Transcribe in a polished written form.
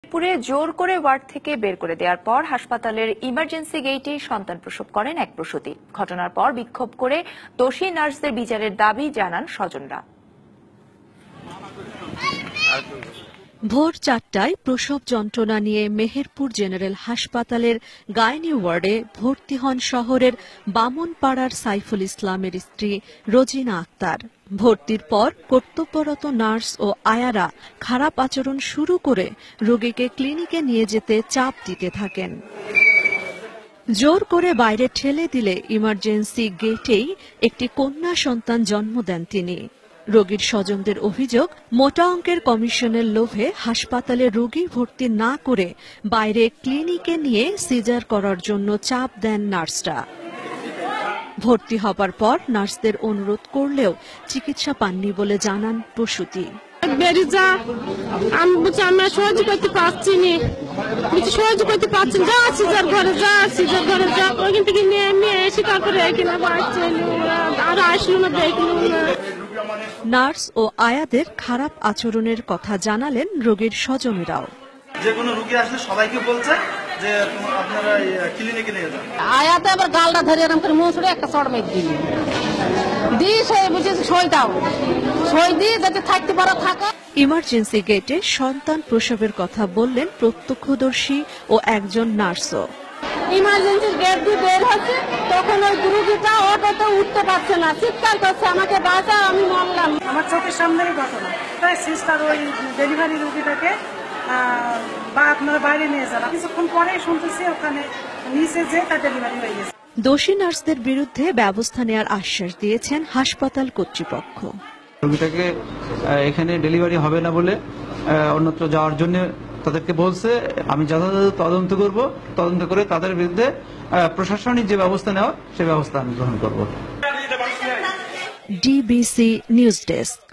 পুরে জোর করে ওয়ার্ড থেকে বের করে দেওয়ার পর হাসপাতালের ইমার্জেন্সি গেটে সন্তান প্রসব করেন এক প্রসূতি। ঘটনার পর বিক্ষোভ করে দোষী নার্সদের বিচারের দাবি জানান স্বজনরা। ভোর 4টায় প্রসব যন্ত্রণা নিয়ে মেহেরপুর জেনারেল হাসপাতালের গাইনি ওয়ার্ডে ভর্তি হন শহরের বামনপাড়ার সাইফুল ইসলামের স্ত্রী রোজিনা আক্তার। ভর্তির পর কর্তব্যরত নার্স ও আয়ারা খারাপ আচরণ শুরু করে রোগীকে ক্লিনিকে নিয়ে যেতে চাপ দিতে থাকেন। জোর করে বাইরে ঠেলে দিলে ইমার্জেন্সি গেটেই একটি কন্যা সন্তান জন্ম দেন তিনি। রোগীর স্বজনদের অভিযোগ, মোটা অঙ্কের কমিশনের লোভে হাসপাতালে রোগী ভর্তি না করে বাইরে ক্লিনিকে নিয়ে সিজার করার জন্য চাপ দেন নার্সরা। ভর্তি হবার পর নার্সদের অনুরোধ করলেও চিকিৎসা পাননি বলে জানান প্রসূতি। আমরা সহ্য করতে পারছি না, সহ্য করতে পারছি যা সিজার ঘরে যা সিজার ঘরে যা ওইখান থেকে নিয়ে এসে তারপরে এখানে বাচ্চা আর আসলো না দেখলো না। নার্স ও আয়াদের খারাপ আচরণের কথা জানালেন রোগীর স্বজনেরাও। যে কোনো রোগী আসলে সবাইকে বলছে যে আপনারা ক্লিনিকে নিয়ে যান। আয়াতে আবার গালটা ধরে এরকম করে মুখ ছুড়ে একটা চড় মেঘ দিল দি সে বুঝে সই দাও, সই দিয়ে যাতে থাকতে পারো থাকো। ইমার্জেন্সি গেটে সন্তান প্রসবের কথা বললেন প্রত্যক্ষদর্শী ও একজন নার্সও। ইমার্জেন্সি গেট দিয়ে বের হচ্ছে, তখন ওই রুগীটা অটোতে উঠতে পারছে না, চিৎকার করছে আমাকে বাঁচাও আমি মরলাম। আমার চোখের সামনেই ঘটনা। তাই সিস্টার ওই ডেলিভারি রুগীটাকে আপনারা বাইরে নিয়ে যান। কিছুক্ষণ পরেই শুনতেছি ওখানে নিচে যে তার ডেলিভারি হয়ে গেছে। দোষী নার্সদের বিরুদ্ধে ব্যবস্থা নেওয়ার আশ্বাস দিয়েছেন হাসপাতাল কর্তৃপক্ষ। রোগীটাকে এখানে ডেলিভারি হবে না বলে অন্যত্র যাওয়ার জন্য তাদেরকে বলছে। আমি যথাযথ তদন্ত করব, তদন্ত করে তাদের বিরুদ্ধে প্রশাসনিক যে ব্যবস্থা নেওয়া সে ব্যবস্থা আমি গ্রহণ করব। DBC news desk.